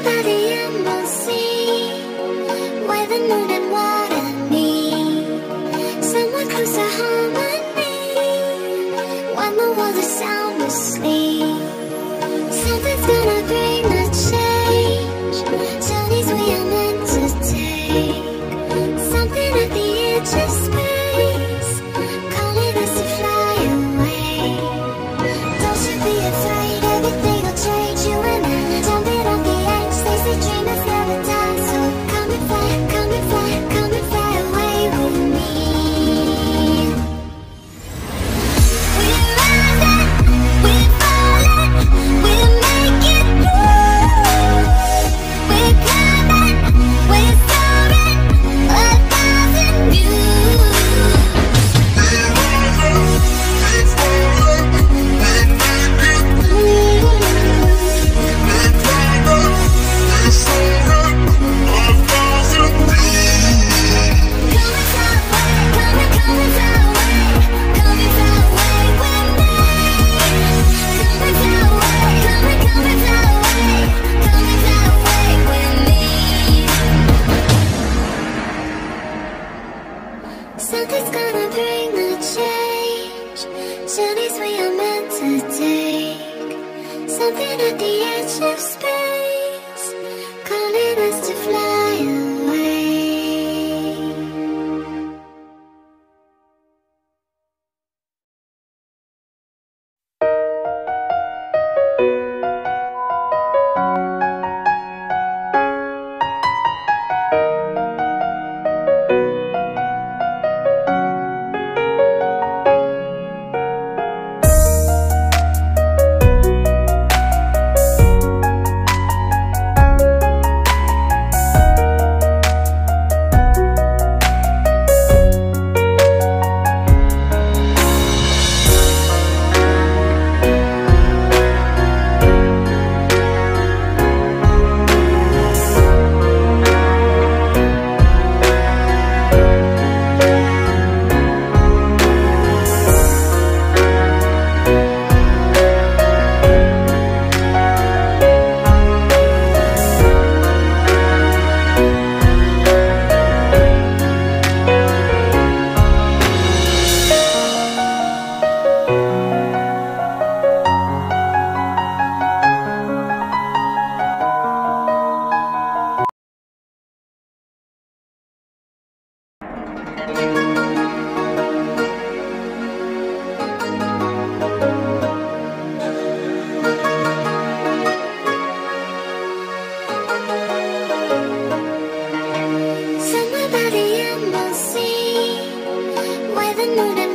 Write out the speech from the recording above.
by the emerald sea, where the moon and water meet, somewhere close to harmony, when the world is sound asleep. Something's gonna bring the change, journeys we are meant to take, something at the edge of space, calling us to fly away. Don't you be afraid, everything will change. You and I, jumping off the edge, they say dreamers never die. So come and fly, come and fly, come and fly away with me. We're rising, we're falling, we'll make it through. We're climbing, we're soaring, 1,000 views. We're rising, we're falling, we'll make it through. We're climbing, we're soaring, 1,000 views. Come and fly away, come and fly away, come and fly away with me. Come and fly away, come and fly away, come and fly away with me. Something's gonna bring the change, journeys we are meant to take, something at the edge of space, calling us to fly away. Somewhere by the emerald sea, where the moon and